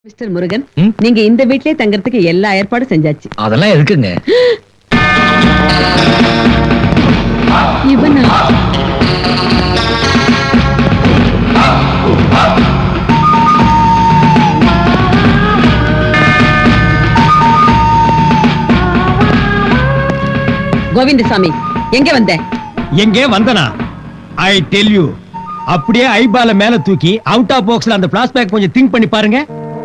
Mister Murugan, நீங்க இந்த வீட்லயே தங்கறதுக்கு எல்லா ஏற்பாடும் செஞ்சாச்சு. அதெல்லாம் எதுக்குங்க? இவனா? கோவிந்தசாமி, எங்க வந்த? எங்கே வந்தனா? ஐ டெல் யூ, அப்படியே ஐபால மேல தூக்கி அவுட் ஆஃப் பாக்ஸ்ல அந்த பிளாஸ்பேக் கொஞ்சம் திங்க் பண்ணி பாருங்க.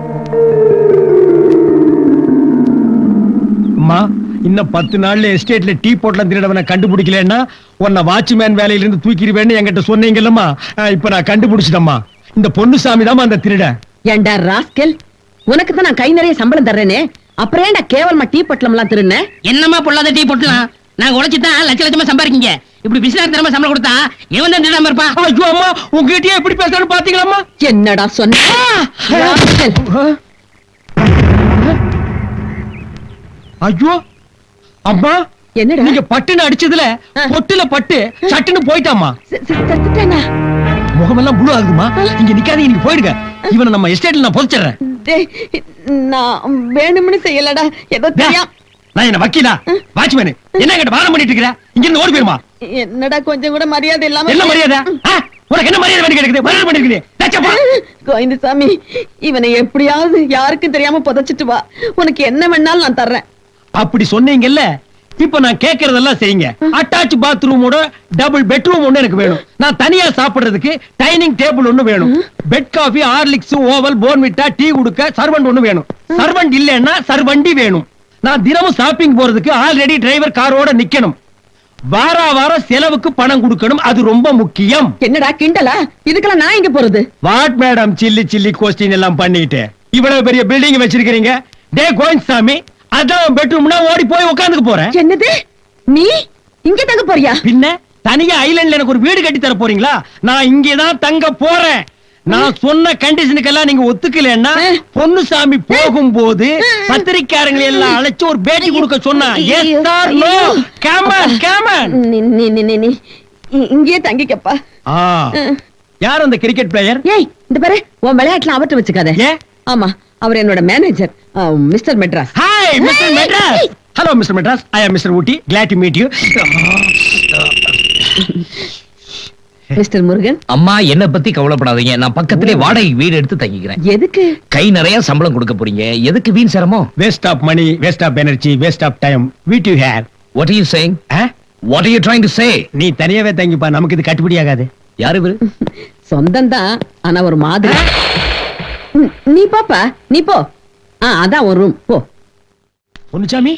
அம்மா, இன்னும் 10 நாள்ல எஸ்டேட்ல டீ போட்ல திருடவனை கண்டுபிடிக்கலன்னா உன்னை வாட்ச்மேன் வேலையில இருந்து தூக்கிடுவேன்னு என்கிட்ட சொன்னீங்கல்லம்மா. இப்ப நான் கண்டுபிடிச்சிட்டம்மா. இந்த பொன்னுசாமி தான் அந்த திருட. ஏண்டா ராஸ்கல், உனக்கு தான் நான் கை நிறைய சம்பளம் தர்றேனே, அப்புறம் ஏண்டா கேவலமா டீ பொட்டலம்லாம் திருடுன? என்னமா பொல்லாத டீ பொட்டலாம்? நாங்க உழைச்சுதான் லட்ச லட்சமா சம்பாதிக்கீங்க. இப்படி பிசினஸ் தரமா சம்பளம் கொடுத்தா எவன் தான் திருடாம இருப்பான்? ஐயோ அம்மா, உங்ககிட்டயே எப்படி பேசுறான்னு பாத்தீங்களாம்மா? என்னடா சொன்ன? ஐயோ அம்மா, என்னடா நீங்க பட்டுன்னு அடிச்சதுல பொட்டுல பட்டு சட்டுன்னு போயிட்டாமா. செத்துட்டானா? முகமெல்லாம் புழு ஆகுதுமா. இங்க நிக்காதீங்க, நீங்க போயிடுங்க. இவனை நம்ம எஸ்டேட்ல நான் புதைச்சிடுறேன். நான் வேணும்னு செய்யலடா, ஏதோ தெரியாம. நான் என்ன வக்கீலா வாட்ச்மேன்? என்ன கிட்ட வாரம் பண்ணிட்டு இருக்கிற? இங்க இருந்து ஓடி போயிருமா? என்னடா கொஞ்சம் கூட மரியாதை இல்லாம? என்ன மரியாதை? உனக்கு என்ன மரியாதை வேண்டி கிடக்குது? மரியாதை பண்ணிருக்குது. கோவிந்தசாமி, இவனை எப்படியாவது யாருக்கும் தெரியாம புதைச்சிட்டு வா, உனக்கு என்ன வேணாலும் நான் தர்றேன். அப்படி சொன்னீங்கல்ல, இப்ப நான் கேக்குறதெல்லாம் செய்யுங்க. அட்டாச் பாத்ரூமோட டபுள் பெட்ரூம் ஒண்ணு எனக்கு வேணும். நான் தனியா சாப்பிடுறதுக்கு டைனிங் டேபிள் ஒண்ணு வேணும். Bed coffee, Horlicks, Oval, Bournvita, tea குடுக்க சர்வன்ட் ஒண்ணு வேணும். சர்வன்ட் இல்லன்னா சர்வண்டி வேணும். நான் தினமும் ஷாப்பிங் போறதுக்கு ஆல்ரெடி டிரைவர் காரோட நிக்கணும். வாரம் செலவுக்கு பணம் கொடுக்கணும், அது ரொம்ப முக்கியம். என்னடா கிண்டலா? இதுக்கெல்லாம் நான் எங்க போறது? வாட் மேடம், சில்லி கோஸ்டின் எல்லாம் பண்ணிட்டு இவ்வளவு பெரிய பில்டிங் வச்சிருக்கீங்க. டே கோவிந்தசாமி, அதான் பெட்ரூம்னா ஓடி போய் உட்கார்ந்துக்க போறேன். என்னது, நீ இங்க தங்க போறியா? பின்ன தனியா ஐலண்ட்ல எனக்கு ஒரு வீடு கட்டி தர போறீங்களா? நான் இங்கதான் தங்க போறேன். நான் சொன்ன கண்டிஷனுக்கெல்லாம் நீங்க ஒத்துக்கலன்னா பொன்னுசாமி போகும்போது பத்திரிக்காரங்களை எல்லாம் அழைச்சு ஒரு பேட்டி கொடுக்க சொன்னா yes or no? Come on come on. நீ இங்கே தங்கிக்கப்பா. யார் அந்த கிரிக்கெட் பிளேயர்? ஏய், இந்த பாரு, உன் விளையாட்டுல அவட்ட வச்சுக்காத. ஆமா, அவர் என்னோட manager, mister Madras. Hi mister Madras. Hello mister Madras, I am mister Ooty. glad to meet you. Mister Murugan. அம்மா, என்ன பத்தி கவலைப்படாதீங்க. நான் பக்கத்திலே வாடகை வீடு எடுத்து தங்கிக்கிறேன். எதுக்கு? கை நிறைய சம்பளம் கொடுக்க போறீங்க. எதுக்கு வீண் சிரமம்? Waste of money, waste of energy, waste of time. What you have? What are you saying? What are you trying to say? நீ தனியாவே தங்கிப்பா, நமக்கு இது கட்டுப்படி ஆகாது. யாரு இவரு? சொந்தம் தான், ஆனா ஒரு மாதிரி. நீ பாப்பா, நீ போ. அதான் ஒரு ரூம், போ. பொன்னுசாமி,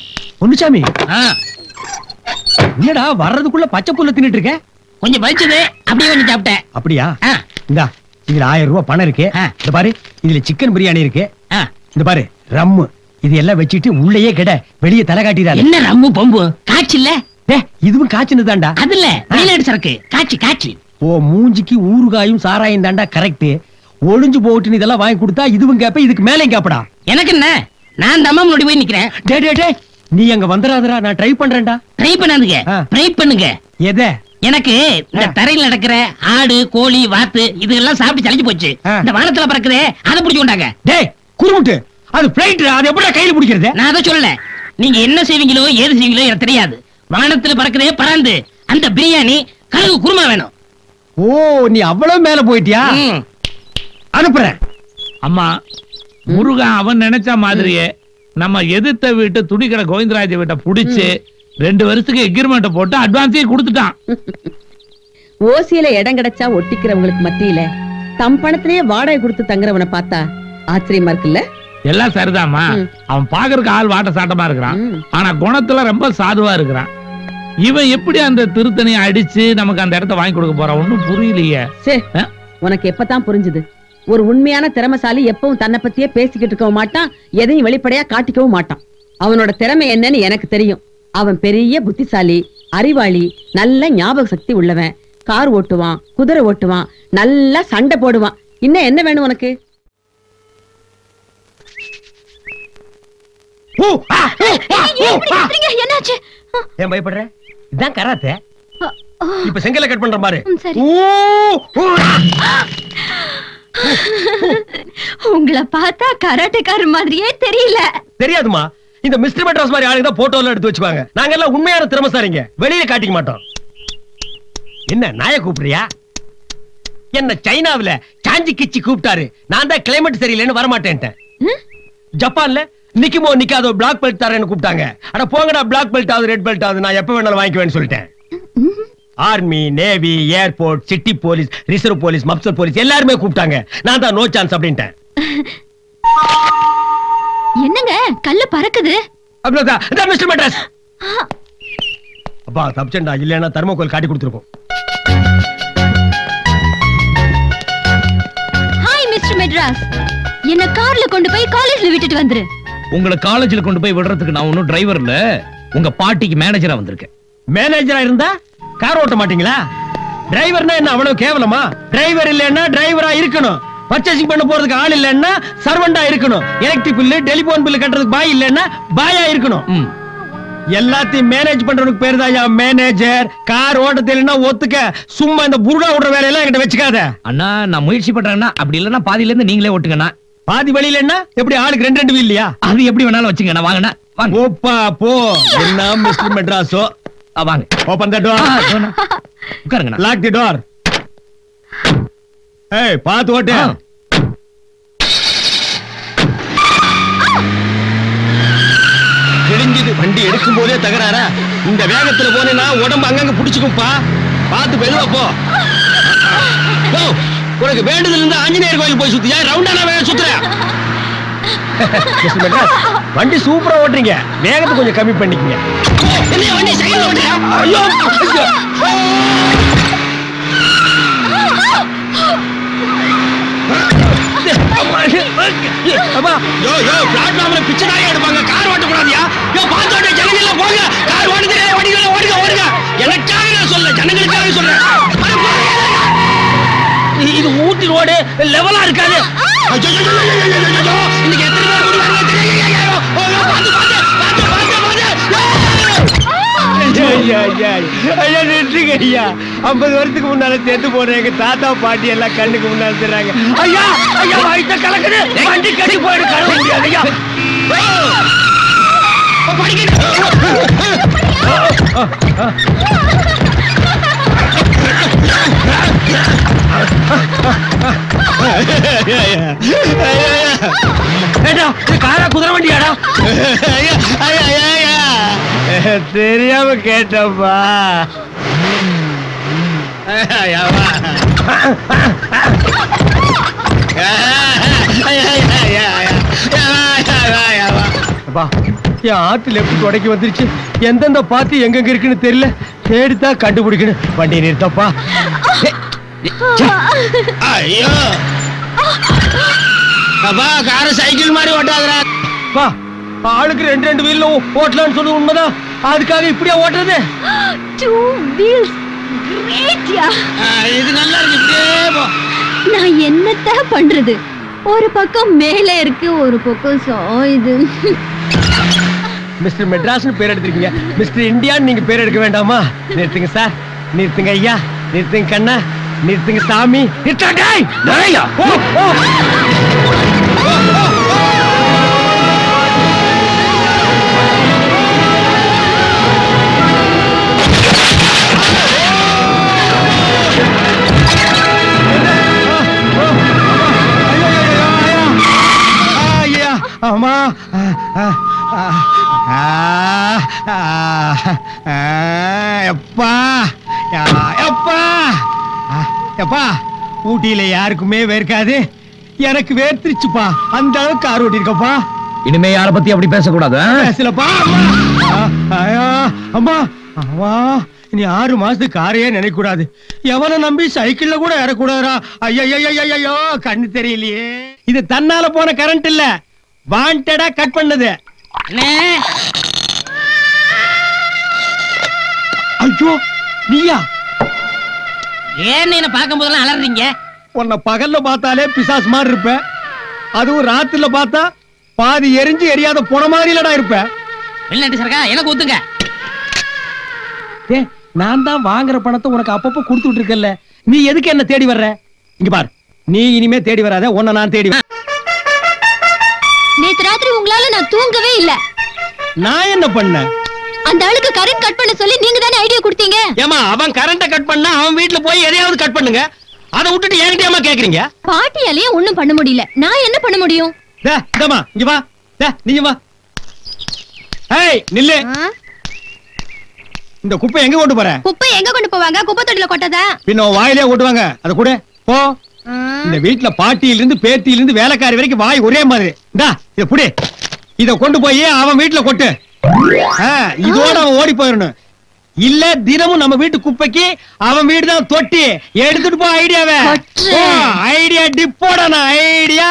என்னடா வர்றதுக்குள்ள பச்சை புல்ல தின்னுட்டு இருக்க? கொஞ்சம் பறிச்சது அப்படியே கொஞ்சம் சாப்பிட்டேன். அப்படியா? இந்தா, இதுல 1000 ரூபாய் பணம் இருக்கு. இந்த பாரு, இதுல சிக்கன் பிரியாணி இருக்கு. இந்த பாரு, ரம்மு. இது எல்லாம் வச்சிட்டு உள்ளேயே கிட, வெளியே தலை காட்டிடாத. என்ன ரம்மு பம்பு காட்சி இல்ல? இதுவும் காய்ச்சினதாண்டா. அது இல்ல, வெளிநாடு சரக்கு. காட்சி. ஓ மூஞ்சிக்கு ஊறுகாயும் சாராயம் தாண்டா கரெக்ட். ஒளிஞ்சு போட்டு இதெல்லாம் வாங்கி கொடுத்தா இதுவும் கேப்ப, இதுக்கு மேலே கேப்படா. எனக்கு என்ன, நான் தம்மா முன்னாடி போய் நிக்கிறேன். டே நீ அங்க வந்துடாதடா, நான் ட்ரை பண்றேன்டா. ட்ரை பண்ணாதுங்க, ட்ரை பண்ணுங்க. எதை? எனக்கு இந்த தரையில் நடக்கிற ஆடு, கோழி, வாத்து இதெல்லாம் சாப்பிட்டு சலிச்சு போச்சு. இந்த வானத்துல பறக்குதே, அதை பிடிச்சு கொண்டாங்க. டேய் குறுமுட்டு, அது பிளைட், அது எப்படா கையில பிடிக்கிறது? நான் அதை சொல்லல. நீங்க என்ன செய்வீங்களோ ஏது செய்வீங்களோ எனக்கு தெரியாது. வானத்துல பறக்குதே பறந்து, அந்த பிரியாணி கழுகு குருமா வேணும். ஓ, நீ அவ்வளவு மேல போயிட்டியா? அனுப்புறேன். அம்மா, முருகன் அவன் நினைச்ச மாதிரியே நம்ம எதிர்த்த வீட்டு துணிக்கடை கோவிந்தராஜ வீட்டை புடிச்சு 2 வருஷத்துக்கு எக்ரிமெண்ட் போட்டு அட்வான்ஸையும் கொடுத்துட்டான். ஓசியில இடம் கிடைச்சா ஒட்டிக்கிறவங்களுக்கு மத்தியில தம் பணத்திலேயே வாடகை கொடுத்து தங்குறவனை பார்த்தா ஆச்சரியமா இருக்குல்ல? எல்லாம் சரிதாம்மா. அவன் பாக்குறதுக்கு ஆள் வாட்ட சாட்டமா இருக்கிறான், ஆனா குணத்துல ரொம்ப சாதுவா இருக்கிறான். இவன் எப்படி அந்த திருத்தணியை அடிச்சு நமக்கு அந்த இடத்த வாங்கி கொடுக்க போறான்? ஒண்ணும் புரியலையே. உனக்கு எப்பதான் புரிஞ்சுது? ஒரு உண்மையான திறமைசாலி எப்பவும் தன்னை பத்தியே பேசிக்கிட்டு இருக்கவும் மாட்டான், எதையும் வெளிப்படையா காட்டிக்கவும் மாட்டான். அவனோட திறமை என்னன்னு எனக்கு தெரியும். அவன் பெரிய புத்திசாலி, அறிவாளி, நல்ல ஞாபக சக்தி உள்ளவன். கார் ஓட்டுவான், குதிரை ஓட்டுவான், நல்லா சண்டை போடுவான். இன்னும் என்ன வேணும் உனக்கு? என்னாச்சு? ஏன் பயப்படுற? இதான் கராத்தே. இப்ப செங்கலை கட் பண்ற பாரு. உங்களை பார்த்தா கராட்டேக்காரர் மாதிரியே தெரியல. தெரியாதுமா, இந்த மிஸ்டர் மெட்ராஸ் மாதிரி ஆளுங்க தான் போட்டோல எடுத்து வச்சுப்பாங்க. நாங்க எல்லாம் உண்மையான திறமைசாலிங்க, வெளியில காட்டிக்க மாட்டோம். என்ன நாய கூப்பிடுறியா? என்ன சைனாவுல சாஞ்சி கிச்சி கூப்பிட்டாரு, நான் தான் கிளைமேட் சரியில்லைன்னு வரமாட்டேன்ட்டேன். ஜப்பான்ல நிக்குமோ நிக்காதோ பிளாக் பெல்ட் தரேன்னு கூப்பிட்டாங்க. அட போங்கடா, பிளாக் பெல்ட் ஆகுது ரெட் பெல்ட் ஆகுது, நான் எப்ப வேணாலும் வாங்கிக்குவேன்னு சொல்லிட்டேன். Army, navy, airport, city police, reserve police, mofussil police எல்லாருமே கூப்பிட்டாங்க. நான் தான் நோ சான்ஸ் அப்படின்ட்டேன். என்னங்க கல்லு பறக்குது? அப்படிதான் மிஸ்டர் மெட்ராஸ். அப்பா தப்சண்டா, இல்லைன்னா தர்மோகோல் காட்டி கொடுத்துருக்கோம். ஹாய் மிஸ்டர் மெட்ராஸ், என்ன கார்ல கொண்டு போய் காலேஜ்ல விட்டுட்டு வந்துரு. உங்களை காலேஜ்ல கொண்டு போய் விடுறதுக்கு நான் ஒன்னும் டிரைவர் இல்ல, உங்க பாட்டிக்கு மேனேஜரா வந்திருக்கேன். மேனேஜரா இருந்தா கார் ஓட்ட மாட்டீங்களா? டிரைவர்னா என்ன அவ்வளவு கேவலமா? டிரைவர் இல்லன்னா டிரைவரா இருக்கணும். பர்ச்சேசிங் பண்ண போறதுக்கு ஆள் இல்லன்னா சர்வெண்டா இருக்கணும். எலக்ட்ரிக் பில்லு, டெலிபோன் பில்லு கட்டுறதுக்கு பாய் இல்லன்னா பாயா இருக்கணும். எல்லாத்தையும் மேனேஜ் பண்றதுக்கு பேரு தான் மேனேஜர். கார் ஓட்ட தெரியலன்னா ஒத்துக்க, சும்மா இந்த புருடா ஓடுற வேலையெல்லாம் என்கிட்ட வச்சுக்காத. அண்ணா நான் முயற்சி பண்றேன்னா, அப்படி இல்லன்னா பாதியில இருந்து நீங்களே ஓட்டுங்கண்ணா. பாதி வழியில என்ன எப்படி ஆளுக்கு ரெண்டு வீல் இல்லையா? அது எப்படி வேணாலும் வச்சுங்க, நான் வாங்கண்ணா. வாங்க ஓப்பா போ. என்ன மிஸ்டர் மெட்ராஸோ? வாங்க. Open the door. உட்காருங்க. Lock the door. ஏய் பாத்து ஓட்டு. கிழிஞ்சது வண்டி எடுக்கும் போதே தகராறா? இந்த வேகத்துல போனேன்னா உடம்பு அங்கங்க புடிச்சுக்கும்பா. பாத்து மெதுவா போ. உனக்கு வேண்டுதல் இருந்தா ஆஞ்சநேயர் கோயில் போய் சுத்தியா, ரவுண்டானா வேக சுத்துற? வண்டி சூப்பரா ஓட்டுறீங்க, வேகத்தை கொஞ்சம் கம்மி பண்ணிக்கங்க. வண்டி சைக்கிள் ஓட்டுறியா? ஐயோ பிளாட்ஃபார்ம்ல பிச்சை நாயா எடுப்பாங்க, கார் ஓட்ட கூடாதியா? பார்த்து ஓட்ட ஜனங்க எல்லாம் போங்க, கார் ஓடுது, ஓடுங்க ஓடுங்க ஓடுங்க. எனக்காக நான் சொல்ல, ஜனங்களுக்காக சொல்றேன். இது ஊட்டி ரோடு லெவலா இருக்காது. இன்னைக்கு எத்தனை பேர் கூடுவாங்க தெரியுங்க? பாத்து பாத்து பாத்து பாத்து ஐயா நிறுத்துங்க ஐயா. 50 வருஷத்துக்கு முன்னால சேர்த்து போற எங்க தாத்தா பாட்டி எல்லாம் கண்ணுக்கு முன்னால தெரிறாங்க. ஐயா ஐயா வயித்த கலக்குது, வண்டி கட்டி போயிடு, கழுவ முடியாது ஐயா. காரா குதிரை வண்டியாடா? தெரியாம கேட்டப்பா. என் ஆத்துல எப்படி தொடக்கி வந்துருச்சு, எந்தெந்த பாத்து எங்கெங்க இருக்குன்னு தெரியல, தேடித்தான் கண்டுபிடிக்கணும். வண்டி நிறுத்தப்பா. ஐயோ அப்பா, கார சைக்கிள் மாதிரி ஓட்டாதரா. ஆளுக்கு ரெண்டு வீல்ல ஓட்டலாம்னு சொல்றது உண்மைதான், அதுக்காக இப்படியா ஓட்டுறது? 2 wheels greatயா. இது நல்லா இருக்கு, இப்படியே போ. நான் என்னத்த பண்றது? ஒரு பக்கம் மேல இருக்கு, ஒரு பக்கம் சாயுது. மிஸ்டர் மெட்ராஸ்னு பேர் எடுத்திருக்கீங்க, மிஸ்டர் இந்தியான்னு நீங்க பேர் எடுக்க வேண்டாமா? நிறுத்துங்க சார், நிறுத்துங்க ஐயா, நிறுத்துங்க கண்ணா, நிறுத்துங்க சாமி, நிறுத்தாங்க. அம்மா எப்பா எப்பா எப்பா, ஊட்டியில யாருக்குமே வேர்க்காது, எனக்கு வேர்த்திருச்சுப்பா. அந்த அளவுக்கு கார் ஓட்டிருக்கப்பா. இனிமே யார பத்தி அப்படி பேசக்கூடாது. பேசலப்பா. அம்மா அம்மா, இனி 6 மாசத்துக்கு காரையே நினைக்க கூடாது. எவனை நம்பி சைக்கிள்ல கூட ஏறக்கூடாதா? ஐயோ கண்ணு தெரியலையே. இது தன்னால போன கரண்ட் இல்ல, வாண்டடா கட் பண்ணது. ஐயோ நீயா? ஏன் என்ன பார்க்கும் போதெல்லாம் அலறீங்க? உன்னை பகல்ல பார்த்தாலே பிசாஸ் மாதிரி இருப்ப, அதுவும் ராத்திரில பார்த்தா பாதி எரிஞ்சு எரியாத போன மாதிரி இல்லடா இருப்ப. வெளிநாட்டு சரக்கா எனக்கு ஊத்துங்க. நான் தான் வாங்குற பணத்தை உனக்கு அப்பப்போ கொடுத்துட்டு இருக்கல, நீ எதுக்கு என்ன தேடி வர்ற? இங்க பாரு, நீ இனிமே தேடி வராத, உன்னை நான் தேடி நேத்து ராத்திரி உங்களால நான் தூங்கவே இல்ல. நான் என்ன பண்ண? அந்த ஆளுக்கு கரண்ட் கட் பண்ண சொல்லி நீங்க தானே ஐடியா கொடுத்தீங்க. ஏமா அவன் கரண்ட கட் பண்ணா அவன் வீட்டுல போய் எதையாவது கட் பண்ணுங்க. அதை விட்டுட்டு என்கிட்டயாமா கேக்குறீங்க? பாட்டியாலேயே ஒண்ணும் பண்ண முடியல, நான் என்ன பண்ண முடியும்? இந்தமா இங்க வா, நீங்க வா. ஏய் நில்லு. இந்த குப்பை எங்க கொண்டு போற? குப்பை எங்க கொண்டு போவாங்க? குப்பை தொட்டில கொட்டதா? பின்ன வாயிலே ஓட்டுவாங்க. அத கூட போ. இந்த வீட்டுல பாட்டியில இருந்து பேத்தியில இருந்து வேலைக்காரி வரைக்கும் வாய் ஒரே மாதிரி. இந்தா இத புடி. இத கொண்டு போய் அவன் வீட்டுல கொட்டு. இதோட அவன் ஓடி போயிடணும். இல்ல தினமும் நம்ம வீட்டு குப்பைக்கு அவன் வீடு தான் தொட்டி. எடுத்துட்டு போ ஐடியாவை. ஐடியா டிப்போடா ஐடியா.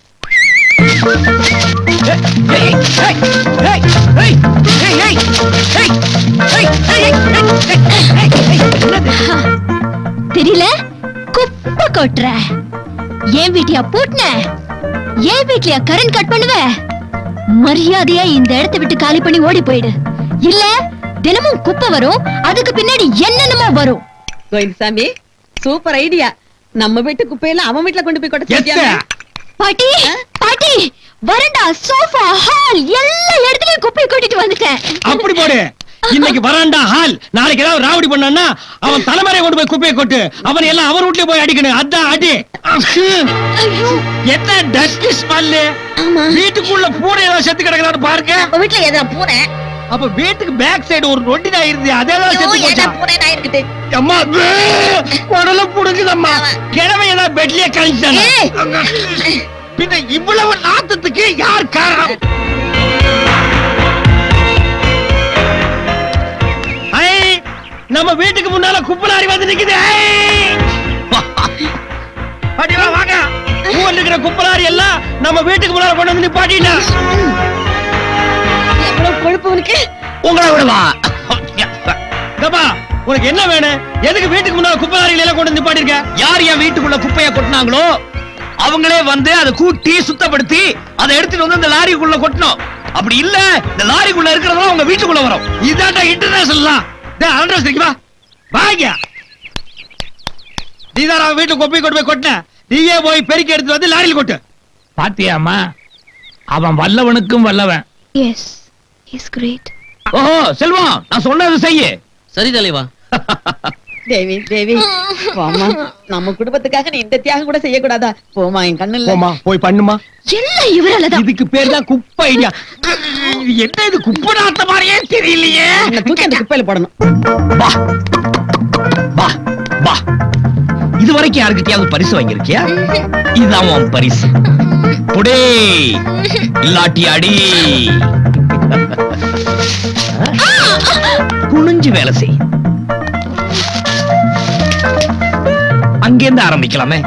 தெரியல குப்பை கொட்டுற. ஏன் வீட்டையா பூட்டின? ஏன் வீட்லயா கரண்ட் கட் பண்ணுவ? மரியாதையா இந்த இடத்தை விட்டு காலி பண்ணி ஓடி போயிடு. இல்ல தினமும் குப்பை வரும், அதுக்கு பின்னாடி என்னென்னமோ வரும். Koilsamy super idea. நம்ம வீட்டு குப்பையெல்லாம் அவன் வீட்டுல கொண்டு போய் கொட்ட. பாட்டி பாட்டி, வரண்டா சோஃபா ஹால் எல்லா இடத்துலயும் குப்பை கொட்டிட்டு வந்துட்டேன். அப்படி போடு. இன்னைக்கு வராண்டா ஹால், நாளைக்கு ஏதாவது ராவடி பண்ணான்னா அவன் தலைமறையை கொண்டு போய் குப்பையை கொட்டு. அவன் எல்லாம் அவர் வீட்டுல போய் அடிக்கணும். அதான் அடி. என்ன டஸ்ட் ஸ்மெல். வீட்டுக்குள்ள பூனை ஏதாவது செத்து கிடக்குறான்னு பாருங்க. வீட்டுல ஏதாவது பூனை? அப்ப வீட்டுக்கு பேக் சைடு ஒரு நொண்டி நாய் இருந்து அதேதான் செத்து போச்சா? பூனை நாய் இருக்குது. அம்மா உடல புடுங்குதம்மா. கிழமை ஏதாவது பெட்லயே கழிச்சானே. பின்ன இவ்வளவு நாத்தத்துக்கு யார் காரணம்? நம்ம வீட்டுக்கு முன்னால குப்பலாரி வந்து நிக்குது. அடிவா வாங்க. ஊர்ல இருக்கிற குப்பலாரி எல்லாம் நம்ம வீட்டுக்கு முன்னால கொண்டு வந்து நிப்பாட்டினா. எவ்வளவு கொழுப்பு உனக்கு. உங்களை விடவா? உனக்கு என்ன வேணும்? எதுக்கு வீட்டுக்கு முன்னால குப்பலாரிகள் எல்லாம் கொண்டு வந்து நிப்பாட்டிருக்க? யார் என் வீட்டுக்குள்ள குப்பையை கொட்டினாங்களோ அவங்களே வந்து அதை கூட்டி சுத்தப்படுத்தி அதை எடுத்துட்டு வந்து இந்த லாரிக்குள்ள கொட்டணும். அப்படி இல்ல இந்த லாரிக்குள்ள இருக்கிறதெல்லாம் உங்க வீட்டுக்குள்ள வரும். இதாண்டா இன்டர்நேஷனல். நீதான் வீட்டுல கொப்பை கொண்டு போய் கொட்டின. நீயே போய் பெருக்கி எடுத்து வந்து லாரியில் கொட்டு. பாத்தியாமா, அவன் வல்லவனுக்கும் வல்லவன். Yes is great. ஓஹோ செல்வம், நான் சொன்னது செய்ய. சரி தலைவா. தேவி தேவி போமா. நம்ம குடும்பத்துக்காக நீ இந்த தியாகம் கூட செய்யக்கூடாதா? போமா என் கண்ணுல. போமா போய் பண்ணுமா. எல்லாம் இவராலதான். இதுக்கு பேர் தான் குப்பை ஐடியா. என்ன இது குப்பை நாத்த மாதிரியே தெரியலையே. தூக்கி அந்த குப்பையில போடணும். வா வா வா. இது வரைக்கும் யாருக்கிட்டயாவது பரிசு வாங்கியிருக்கியா? இதுதான் உன் பரிசு. புடே இல்லாட்டி அடி. குனிஞ்சு வேலை செய். அங்கிருந்து ஆரம்பிக்கலாமே.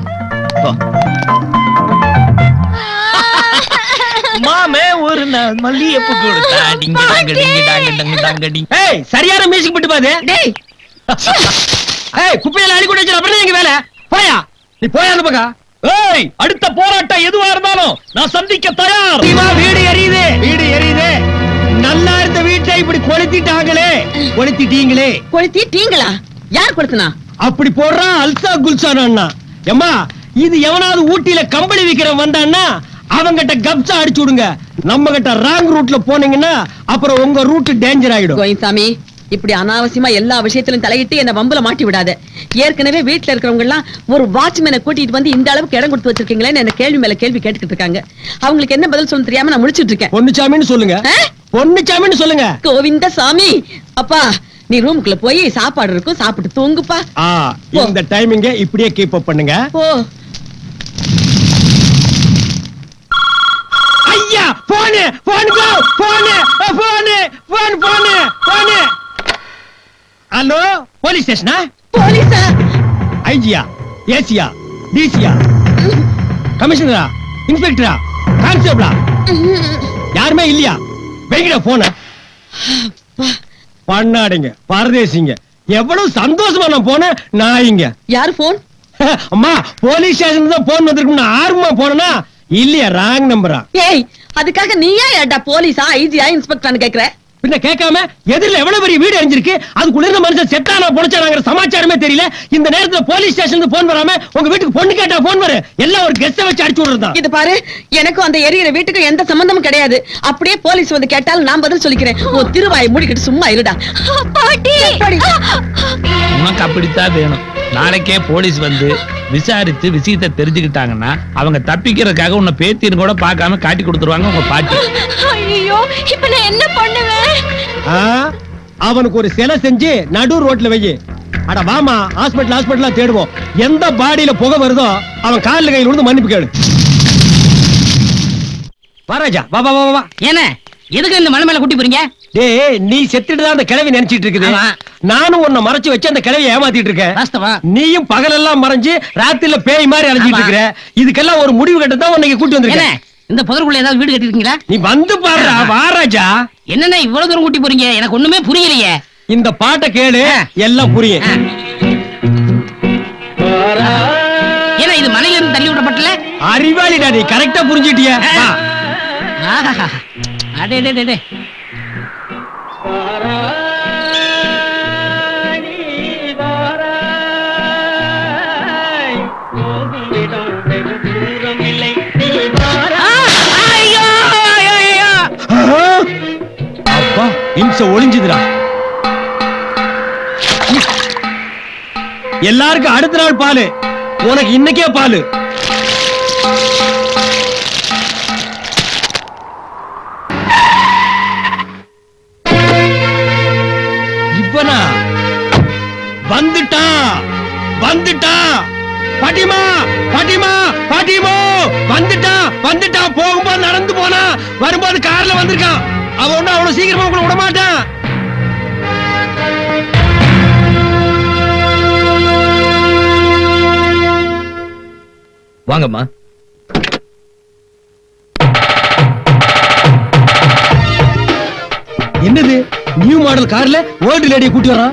மாமே ஒரு நாள் மல்லிகைப்பூ கொடுத்தா. சரியான மியூசிக் போட்டு பாரு. குப்பையில அடி கூட அப்புறம் எங்க வேலை. போயா நீ போயா அந்த பக்கம். ஏய், அடுத்த போராட்டம் எதுவா இருந்தாலும் நான் சந்திக்க தயார். வீடு எரியுது, வீடு எரியுது. நல்லா இருந்த வீட்டை இப்படி கொளுத்திட்டாங்களே. கொளுத்திட்டீங்களே. கொளுத்திட்டீங்களா? யார் கொளுத்துனா? அப்படி போடுறான் அல்சா குல்சானா. எம்மா இது எவனாவது ஊட்டியில கம்பளி விக்கிறவன் வந்தான்னா அவங்கிட்ட கப்சா அடிச்சு விடுங்க. நம்ம கிட்ட ராங் ரூட்ல போனீங்கன்னா அப்புறம் உங்க ரூட் டேஞ்சர் ஆயிடும். கோயின்சாமி இப்படி அனாவசியமா எல்லா விஷயத்திலும் தலையிட்டு என்ன வம்புல மாட்டி விடாத. ஏற்கனவே வீட்டுல இருக்கிறவங்க எல்லாம் ஒரு வாட்ச்மேனை கூட்டிட்டு வந்து இந்த அளவுக்கு இடம் கொடுத்து வச்சிருக்கீங்களேன்னு என்ன கேள்வி மேல கேள்வி கேட்டுக்கிட்டு இருக்காங்க. அவங்களுக்கு என்ன பதில் சொல்ல தெரியாம நான் முடிச்சிட்டு இருக்கேன். பொன்னுச்சாமின்னு சொல்லுங்க. பொன்னுச்சாமின்னு சொல்லுங்க. கோவிந்த சாமி. அப்பா நீ ரூமுக்குள்ள போய் சாப்பாடு இருக்கும், சாப்பிட்டு தூங்குப்பா. இந்த டைமிங்க இப்படியே கீப் அப் பண்ணுங்க. போ. ஐயா phone phone phone phone phone phone phone. Hello police ஸ்டேஷனா? போலீஸா? ஐஜியா, ஏசியா, டிசியா, கமிஷனரா, இன்ஸ்பெக்டரா, கான்ஸ்டபிளா? யாருமே இல்லையா? வைங்கடா போன. பண்ணாடிங்க பரதேசிங்க. எவ்வளவு சந்தோஷமா நான் போனேன். நாயிங்க. யாரு போன்? அம்மா போலீஸ் ஸ்டேஷன் தான் போன் வந்திருக்கும். நான் ஆர்வமா போனா இல்லையா ராங் நம்பரா? ஏய் அதுக்காக நீயா ஏடா போலீஸா ஐஜியா இன்ஸ்பெக்டர்னு கேக்குற? பின்ன கேட்காம எதிரில எவ்வளவு பெரிய வீடு அழிஞ்சிருக்கு, அதுக்குள்ள இருந்த மனுஷன் செத்தானா பொழைச்சானாங்கிற சமாச்சாரமே தெரியல. இந்த நேரத்துல போலீஸ் ஸ்டேஷன்ல போன் வராம உங்க வீட்டுக்கு பொண்ணு கேட்டா போன் வர எல்லாம் ஒரு கெஸ்ட வச்சு அடிச்சு விடுறதா. இது பாரு, எனக்கும் அந்த எரியிற வீட்டுக்கு எந்த சம்பந்தமும் கிடையாது. அப்படியே போலீஸ் வந்து கேட்டாலும் நான் பதில் சொல்லிக்கிறேன். உன் திருவாயை மூடிக்கிட்டு சும்மா இருடா. பாட்டி உனக்கு அப்படித்தான் வேணும். நாளைக்கே போலீஸ் வந்து விசாரித்து விஷயத்தை தெரிஞ்சுக்கிட்டாங்கன்னா அவங்க தப்பிக்கிறதுக்காக உன்னை பேத்தின்னு கூட பார்க்காம காட்டி கொடுத்துருவாங்க உங்க பாட்டி. ஐயோ, இப்ப நான் என்ன பண்ணுவேன்? அவனுக்கு ஒரு சிலை செஞ்சு நடு ரோட்ல வையே. அட வாமா, ஹாஸ்பிடல் தேடுவோம். எந்த பாடியில புகை வருதோ அவன் காலில் கையில் விழுந்து மன்னிப்பு கேளு. வராஜா, வா வா வா வா. ஏன்னா எதுக்கு இந்த மலை மேல கூட்டி போறீங்க? டேய், நீ செத்துட்டு தான் அந்த கிழவி நினைச்சிட்டு இருக்குது. நானும் உன்னை மறைச்சு வச்சு அந்த கிழவியை ஏமாத்திட்டு இருக்கேன். வாஸ்தவா? நீயும் பகலெல்லாம் மறைஞ்சு ராத்திரில பேய் மாதிரி அலைஞ்சிட்டு இருக்கிற. இதுக்கெல்லாம் ஒரு முடிவு கட்ட தான் உன்னை கூட்டி வந்திருக்கேன். இந்த புதருக்குள்ள ஏதாவது வீடு கட்டிருக்கீங்களா? நீ வந்து பாருடா. வாராஜா, என்னன்னா இவ்வளவு தூரம் கூட்டி போறீங்க? எனக்கு ஒண்ணுமே புரியலையே. இந்த பாட்டை கேளு, எல்லாம் புரியும். ஏன்னா இது மலையில இருந்து தள்ளி விடப்பட்டல. அறிவாளிடா, நீ கரெக்டா புரிஞ்சிட்டியா? அடே டே டே. அப்பா, இம்சை ஒளிஞ்சுதுடா. எல்லாருக்கும் அடுத்த நாள் பாலு, உனக்கு இன்னைக்கே பாலு. இவனா வந்துட்டா பாட்டிமா பாட்டிமா பாட்டிமோ வந்துட்டா. போகும்போது நடந்து போனா, வரும்போது கார்ல வந்திருக்கான். அவன் ஒண்ணு அவ்வளவு சீக்கிரமா உங்களை விட மாட்டான். வாங்கம்மா. என்னது நியூ மாடல் கார்ல ஓல்டு லேடியை கூட்டி வரான்?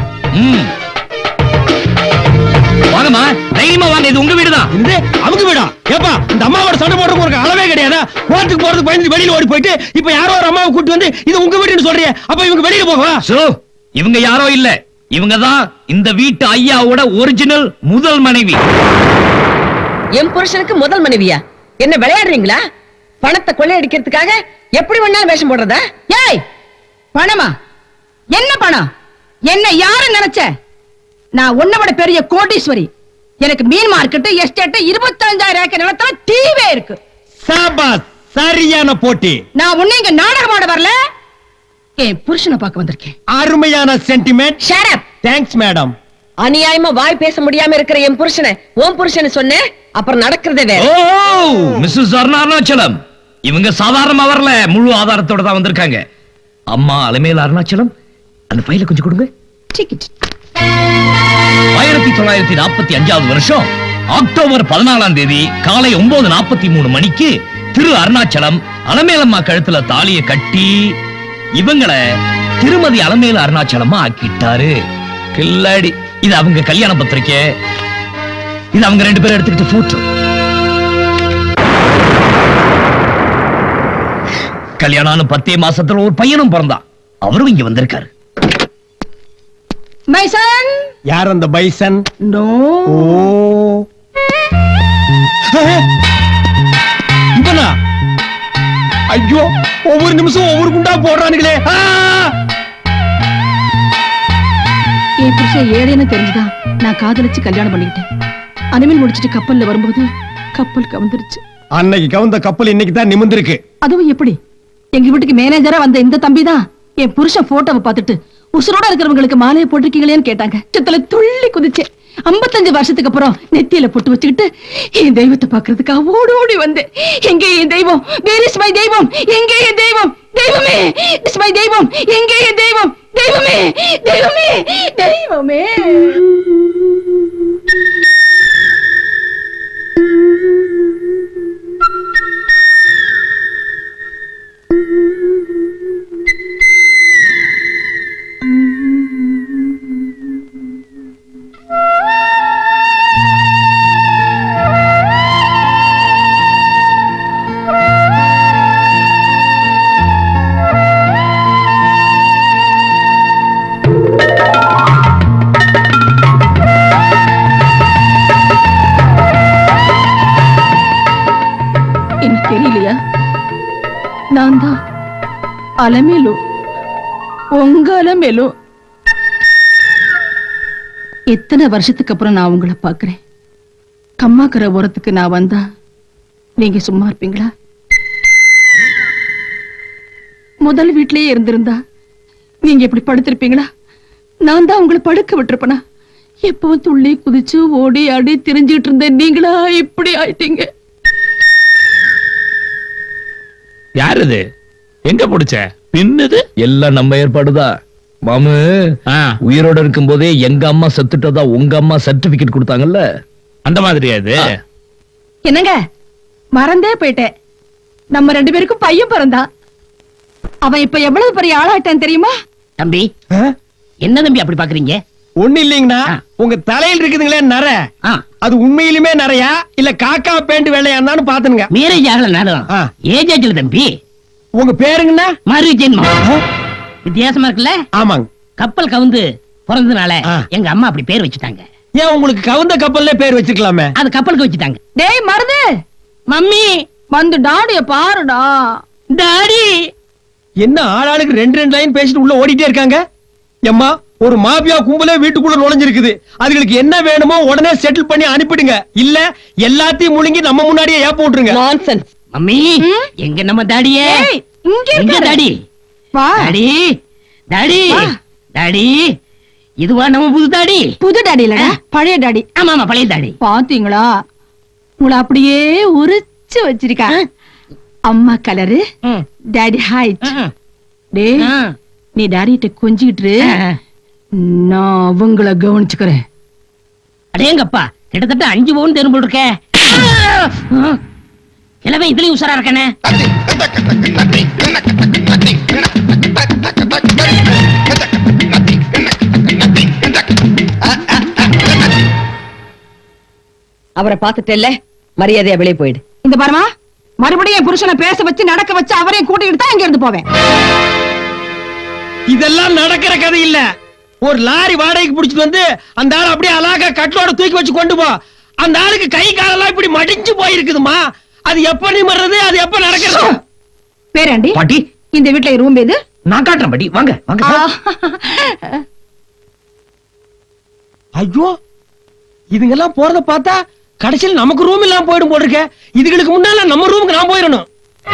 வாங்கம்மா, தைரியமா வாங்க. இது உங்க வீடுதான். இது அவங்க வீடா? ஏப்பா, இந்த அம்மாவோட சண்டை போடுறதுக்கு ஒரு அளவே கிடையாதா? கோர்ட்டுக்கு போறதுக்கு பயந்து வெளியில ஓடி போயிட்டு இப்ப யாரோ ஒரு அம்மாவை கூட்டி வந்து இது உங்க வீடுன்னு சொல்றீங்க. அப்ப இவங்க வெளியில போகவா? இவங்க யாரோ இல்ல, இவங்க தான் இந்த வீட்டு ஐயாவோட ஒரிஜினல் முதல் மனைவி. என் புருஷனுக்கு முதல் மனைவியா? என்ன விளையாடுறீங்களா? பணத்தை கொள்ளையடிக்கிறதுக்காக எப்படி வேணாலும் வேஷம் போடுறதா? ஏய், பணமா? என்ன பணம்? என்ன யாரு நினைச்ச? நான் உன்னை விட பெரிய கோடீஸ்வரி. எனக்கு மீன் மார்க்கெட், எஸ்டேட், 25,000 ஏக்கர் நிலத்துல தீவே இருக்கு. சாபாஸ், சரியான போட்டி. நான் உன்னை இங்க நாடகம் ஆட வரல, என் புருஷனை பார்க்க வந்திருக்கேன். அருமையான sentiment. Shut up. Thanks madam. அநியாயமா வாய் பேச முடியாம இருக்கிற என் புருஷனை உன் புருஷன் சொன்னேன், அப்புறம் நடக்கிறதே வேற. மிஸ்ஸஸ் அருணாச்சலம், இவங்க சாதாரணமா வரல, முழு ஆதாரத்தோட தான் வந்திருக்காங்க. அம்மா அலமேல் அருணாச்சலம், அந்த ஃபைல கொஞ்சம் கொடுங்க. 1945 வருஷம் அக்டோபர் 14ஆம் தேதி காலை 9:43 மணிக்கு திரு அருணாச்சலம் அலமேலம்மா கழுத்துல தாலியை கட்டி இவங்களை திருமதி அலமேல அருணாச்சலமா ஆக்கிட்டாரு. கில்லாடி. இது அவங்க கல்யாண பத்திரிக்கை. இது அவங்க 2 பேரும் எடுத்துக்கிட்டு போட்டோ. கல்யாணம் 10 மாசத்துல ஒரு பையனும் பிறந்தான். அவரும் இங்க வந்திருக்காரு. பைசன். யார் அந்த பைசன்? நோ. ஓ, இவனா? ஐயோ, ஒவ்வொரு நிமிஷம் ஒவ்வொரு குண்டா போடுறானுங்களே. என் புருஷன் ஏழைன்னு தெரிஞ்சுதான் நான் காதலிச்சு கல்யாணம் பண்ணிக்கிட்டேன். அனிமல் முடிச்சிட்டு கப்பல்ல வரும்போது கப்பல் கவுந்துருச்சு. அன்னைக்கு கவுந்த கப்பல் இன்னைக்கு தான் நிமிர்ந்திருக்கு. அதுவும் எப்படி? எங்க வீட்டுக்கு மேனேஜரா வந்த இந்த தம்பி தான் என் புருஷன் போட்டோவை பார்த்துட்டு உசுரோட இருக்கிறவங்களுக்கு மாலையை போட்டிருக்கீங்களேன்னு கேட்டாங்க. சித்தல துள்ளி குதிச்சேன். 55 வருஷத்துக்கு அப்புறம் நெத்தியில பொட்டு வச்சுக்கிட்டு என் தெய்வத்தை பாக்குறதுக்காக ஓடி ஓடி வந்தேன். எங்கே என் தெய்வம்? வேர் இஸ் மை தெய்வம்? எங்கே என் தெய்வம்? தெய்வமே, இஸ் மை தெய்வம். எங்கே என் தெய்வம்? தெய்வமே, தெய்வமே, தெய்வமே. நான் தான் அலமேலு, உங்க அலமேலு. எத்தனை வருஷத்துக்கு அப்புறம் நான் உங்களை பாக்குறேன். கம்மாக்கரை ஓரத்துக்கு நான் வந்தா நீங்க சும்மா இருப்பீங்களா? முதல் வீட்லயே இருந்திருந்தா நீங்க இப்படி படுத்திருப்பீங்களா? நான் தான் உங்களை படுக்க விட்டுருப்பனா? எப்பவும் துள்ளி குதிச்சு ஓடி ஆடி திரிஞ்சிட்டு இருந்த நீங்களா இப்படி ஆயிட்டீங்க. யாரு இது? எங்க பிடிச்ச பின்னுது? எல்லாம் நம்ம ஏற்பாடுதான் மாமு. உயிரோட இருக்கும் போதே எங்க அம்மா செத்துட்டதா உங்க அம்மா சர்டிபிகேட் கொடுத்தாங்கல்ல, அந்த மாதிரியா இது? என்னங்க மறந்தே போயிட்டேன். நம்ம 2 பேருக்கும் பையன் பிறந்தான். அவன் இப்ப எவ்வளவு பெரிய ஆளாட்டான் தெரியுமா? தம்பி, என்ன தம்பி அப்படி பாக்குறீங்க? ஒண்ணு இல்லீங்கண்ணா, உங்க தலையில் இருக்குதுங்களே நர, அது உண்மையிலுமே நரையா இல்ல காக்கா பேண்ட் வெள்ளையான்னு பாத்துங்க. மேரேஜ் ஆகல நானும் ஏஜ் ஆகல தம்பி. உங்க பேருங்கண்ணா? மறு ஜென்மம். வித்தியாசமா இருக்குல்ல? ஆமாங்க. கப்பல் கவுந்து பிறந்ததுனால எங்க அம்மா அப்படி பேர் வச்சுட்டாங்க. ஏன் உங்களுக்கு கவுந்த கப்பல்ல பேர் வச்சிருக்கலாமே? அது கப்பலுக்கு வச்சுட்டாங்க. டேய் மருது, மம்மி வந்து டாடிய பாருடா. டாடி என்ன ஆளாளுக்கு 2 லைன் பேசிட்டு உள்ள ஓடிட்டே இருக்காங்க? எம்மா, ஒரு மாபியா கும்பலே வீட்டுக்குள்ள நுழைஞ்சிருக்குது. அதுகளுக்கு என்ன வேணுமோ உடனே செட்டில் பண்ணி அனுப்பிடுங்க. இல்ல எல்லாத்தையும் முழுங்கி நம்ம முன்னாடியே ஏப்ப விட்டுருங்க. நான்சென்ஸ். மம்மி, எங்க நம்ம டாடியே? இங்க எங்க டாடி? வா டாடி, டாடி, டாடி, இதுவா நம்ம புது டாடி? புது டாடி இல்லடா, பழைய டாடி. ஆமா ஆமா, பழைய டாடி. பாத்தீங்களா, உங்களை அப்படியே உரிச்சு வச்சிருக்கா. அம்மா கலரு, டாடி ஹைட். டேய், நீ டாடிட்ட கொஞ்சிட்டு நான் அவங்கள கவனிச்சுக்கிறேன். அடேங்கப்பா, கிட்டத்தட்ட 5 பவுன் தேரும் போல் இருக்கே. கிழமை இதுலயும் உஷாரா இருக்கானே. அவரை பார்த்துட்டேல்ல, மரியாதையா வெளியே போயிடு. இந்த பாருமா, மறுபடியும் என் புருஷனை பேச வச்சு நடக்க வச்சு அவரையும் கூட்டிட்டு தான் இங்க இருந்து போவேன். இதெல்லாம் நடக்கிற கதை இல்ல. ஒரு லாரி வாடகைக்கு பிடிச்சிட்டு வந்து அந்த ஆள் அப்படியே அழகா கட்டோட தூக்கி வச்சு கொண்டு போ. அந்த ஆளுக்கு கை காலெல்லாம் இப்படி மடிஞ்சு போயிருக்குதுமா. அது எப்ப நிமிர்றது, அது எப்ப நடக்கிறது? பேராண்டி பாட்டி, இந்த வீட்ல ரூம் எது? நான் காட்டுறேன் பாட்டி, வாங்க வாங்க. ஐயோ, இதுங்கெல்லாம் போறத பார்த்தா கடைசியில் நமக்கு ரூம் இல்லாம போயிடும் போல இருக்க. இதுகளுக்கு முன்னால நம்ம ரூமுக்கு நான் போயிடணும்.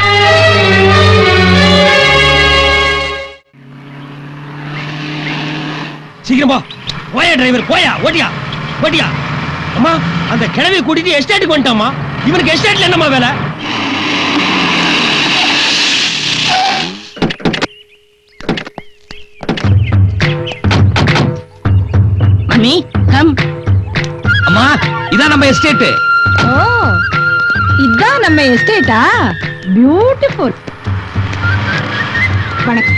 சீக்கிரம் போ. போயா டிரைவர், போயா, ஓட்டியா ஓட்டியா. அம்மா, அந்த கிழவி கூட்டிட்டு எஸ்டேட்டுக்கு வந்துட்டாமா. இவனுக்கு எஸ்டேட்ல என்னமா வேலை? Mummy come. அம்மா, இதான் நம்ம எஸ்டேட். ஓ, இதான் நம்ம எஸ்டேட்டா? பியூட்டிஃபுல். வணக்கம்.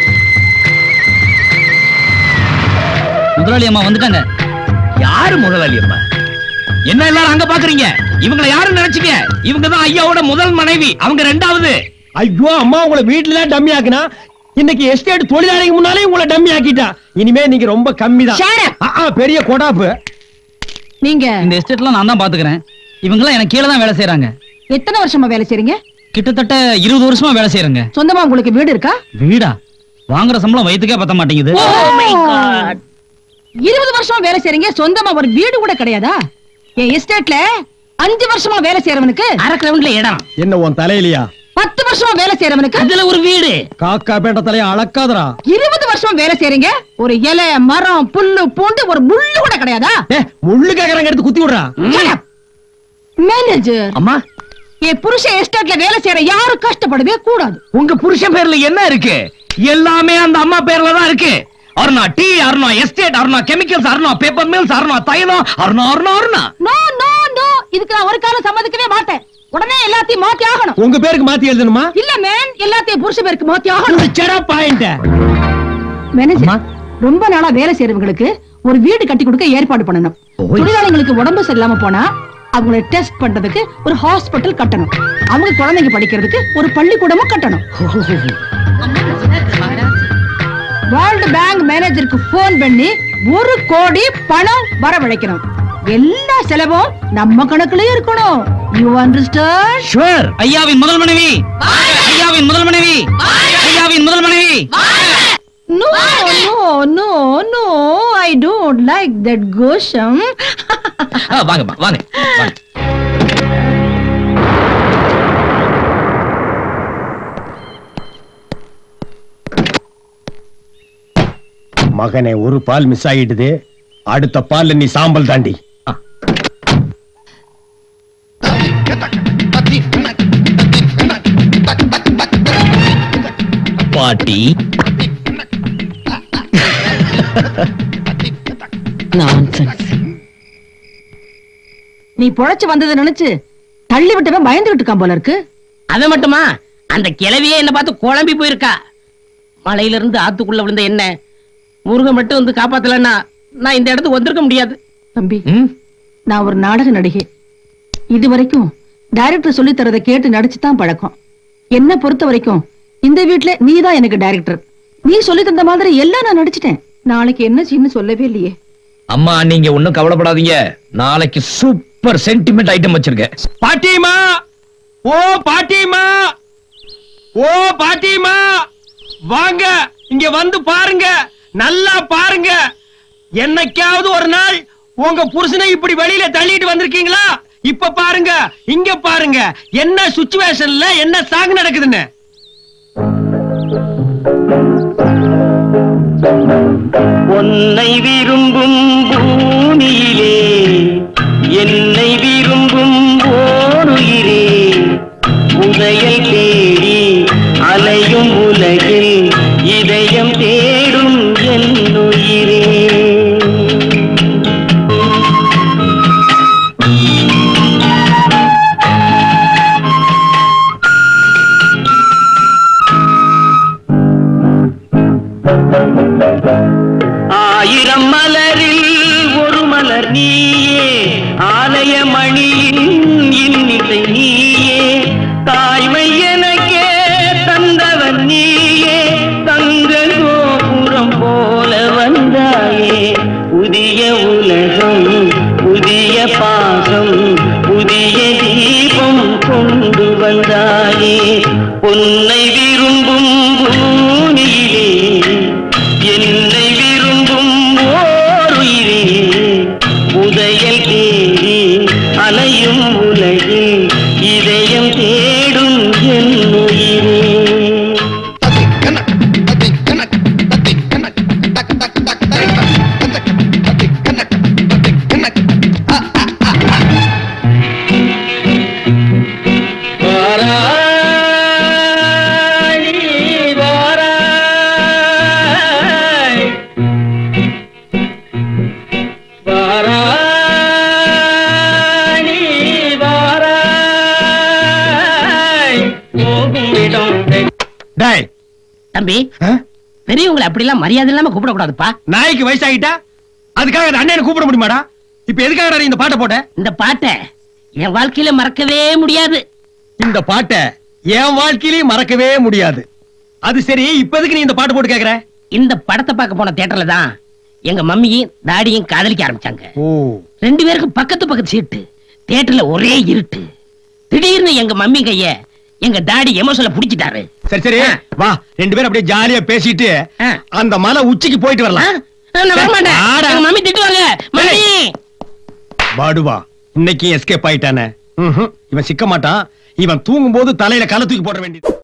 முதலாளி அம்மா வந்துட்டாங்க. யாரு முதலாளி அம்மா? என்ன எல்லாரும் அங்க பாக்குறீங்க? இவங்களை யாரும் நினைச்சீங்க? இவங்க தான் ஐயாவோட முதல் மனைவி, அவங்க 2வது. ஐயோ அம்மா, உங்களை வீட்டுல டம்மி ஆக்குனா, இன்னைக்கு எஸ்டேட் தொழிலாளிக்கு முன்னாலே உங்களை டம்மி ஆக்கிட்டா. இனிமே நீங்க ரொம்ப கம்மி தான். பெரிய கொடாப்பு. நீங்க இந்த எஸ்டேட்லாம் நான் தான் பாத்துக்கிறேன். இவங்கெல்லாம் எனக்கு கீழே தான் வேலை செய்யறாங்க. எத்தனை வருஷமா வேலை செய்றீங்க? கிட்டத்தட்ட 20 வருஷமா வேலை செய்யறேங்க. சொந்தமா உங்களுக்கு வீடு இருக்கா? வீடா? வாங்குற சம்பளம் வயித்துக்கே பத்த மாட்டேங்குது. 20 வருஷமா வேலை செய்றீங்க, சொந்தமா ஒரு வீடு கூட கிடையாதா? என் எஸ்டேட்ல 5 வருஷமா வேலை செய்யறவனுக்கு அரை கிரவுண்ட்ல இடம். என்ன உன் தலையிலையா? 10 வருஷமா வேலை செய்யறவனுக்கு அதுல ஒரு வீடு. காக்கா பேட்ட தலைய அளக்காதரா. 20 வருஷமா வேலை செய்றீங்க, ஒரு இலை மரம் புல்லு பூண்டு ஒரு முள்ளு கூட கிடையாதா? முள்ளு கேக்குறாங்க, எடுத்து குத்தி விடுறா. மேனேஜர் அம்மா, என் புருஷன் எஸ்டேட்ல வேலை செய்யற யாரும் கஷ்டப்படவே கூடாது. உங்க புருஷன் பேர்ல என்ன இருக்கு? எல்லாமே அந்த அம்மா பேர்ல தான் இருக்கு. Aruna tea, Aruna estate, Aruna chemicals, Aruna paper mills, Aruna தைலம், Aruna Aruna Aruna. No no no, இதுக்கு நான் ஒரு காலம் சம்மதிக்கவே மாட்டேன். உடனே எல்லாத்தையும் மாத்தி ஆகணும். உங்க பேருக்கு மாத்தி எழுதணுமா? இல்ல மேன், எல்லாத்தையும் புருஷ பேருக்கு மாத்தி ஆகணும். செடா பாயிண்ட். மேனேஜர், ரொம்ப நாளா வேலை செய்யறவங்களுக்கு ஒரு வீடு கட்டி கொடுக்க ஏற்பாடு பண்ணணும். தொழிலாளர்களுக்கு உடம்பு சரியில்லாம போனா அவங்களை டெஸ்ட் பண்றதுக்கு ஒரு ஹாஸ்பிட்டல் கட்டணும். அவங்க குழந்தைங்க படிக்கிறதுக்கு ஒரு பள்ளிக்கூடமும் கட்டணும். வேர்ல்ட் பேங்க் மேனேஜருக்கு போன் பண்ணி 1 கோடி பணம் வரவழைக்கணும். எல்லா செலவும் நம்ம கணக்குலயே இருக்கணும். You understand? ஷூர். ஐயாவின் முதல் மனைவி, ஐயாவின் முதல் மனைவி. No, no, no, no. I don't like that கோஷம். வாங்கம்மா வாங்க வாங்க. மகனே, ஒரு பால் மிஸ் ஆயிடுது. அடுத்த பால் நீ சாம்பல் தாண்டி. பாட்டி நீ பொழைச்சு வந்ததை நினைச்சு தள்ளி விட்டவன் பயந்துகிட்டு இருக்கான் போல இருக்கு. அத மட்டுமா, அந்த கிழவியே என்ன பார்த்து குழம்பி போயிருக்கா. மலையில இருந்து ஆத்துக்குள்ள விழுந்த என்ன முருகன் மட்டும் வந்து காப்பாத்தலன்னா நான் இந்த இடத்துக்கு வந்திருக்க முடியாது. தம்பி, நான் ஒரு நாடக நடிகை. இது வரைக்கும் டைரக்டர் சொல்லி தரதை கேட்டு நடிச்சுதான் பழக்கம். என்ன பொறுத்த வரைக்கும் இந்த வீட்டுல நீதான் எனக்கு டைரக்டர். நீ சொல்லி தந்த மாதிரி எல்லாம் நான் நடிச்சிட்டேன். நாளைக்கு என்ன சீன்னு சொல்லவே இல்லையே. அம்மா, நீங்க ஒண்ணும் கவலைப்படாதீங்க. நாளைக்கு சூப்பர் சென்டிமெண்ட் ஐட்டம் வச்சிருக்கேன். பாட்டிமா, ஓ பாட்டிமா, ஓ பாட்டிமா, வாங்க இங்க வந்து பாருங்க, நல்லா பாருங்க. என்னைக்காவது ஒரு நாள் உங்க புருஷனை இப்படி வெளியில தள்ளிட்டு வந்திருக்கீங்களா? இப்ப பாருங்க, இங்க பாருங்க, என்ன சிச்சுவேஷன்ல என்ன சாங் நடக்குதுன்னு. உன்னை விரும்பும் பூமியிலே என்னை விரும்பும் ஓருயிரே, உதயல் தேடி அலையும் உலகில் இதயம் தேடும் என் உயிரே. ஆயிரம் மலரில் ஒரு மலர் நீயே, ஆலய மணியின் இன்னிசை நீயே, தாய்மை எனக்கே தந்தவன் நீயே, தங்க கோபுரம் போல வந்தாயே. புதிய உலகம், புதிய பாசம், புதிய தீபம் கொண்டு வந்தாயே. உன்னை விரும்பும் பூமியிலே என்னை விரும்பும் ஓருயிரே, உதயல் தேடி அலையும் உலகில் இதயம் தேடும் என் உயிரே. தம்பி, பெரியவங்களை அப்படி எல்லாம் மரியாதை இல்லாம கூப்பிட கூடாதுப்பா. நாய்க்கு வயசாகிட்டா அதுக்காக அண்ணனை கூப்பிட முடியுமாடா? இப்ப எதுக்காக இந்த பாட்டை போட்ட? இந்த பாட்டை என் வாழ்க்கையில மறக்கவே முடியாது. இந்த பாட்டை என் வாழ்க்கையிலேயே மறக்கவே முடியாது. அது சரி, இப்ப எதுக்கு நீ இந்த பாட்டு போட்டு கேக்குற? இந்த படத்தை பார்க்க போன தியேட்டர்ல தான் எங்க மம்மியும் டாடியும் காதலிக்க ஆரம்பிச்சாங்க. ரெண்டு பேருக்கும் பக்கத்து பக்கத்து சீட்டு. தியேட்டர்ல ஒரே இருட்டு. திடீர்னு எங்க மம்மி கைய எங்க டாடி எமோஷன்ல புடிச்சிட்டாரு. சரி சரி, வா ரெண்டு பேரும் அப்படியே ஜாலியா பேசிட்டு அந்த மலை உச்சிக்கு போயிட்டு வரலாம். நான் வர மாட்டேன். எங்க மம்மி திட்டுவாங்க. மம்மி பாடுவா, இன்னைக்கு எஸ்கேப் ஆயிட்டானே. இவன் சிக்க மாட்டான். இவன் தூங்கும் போது தலையில கலை தூக்கி போட வேண்டியது.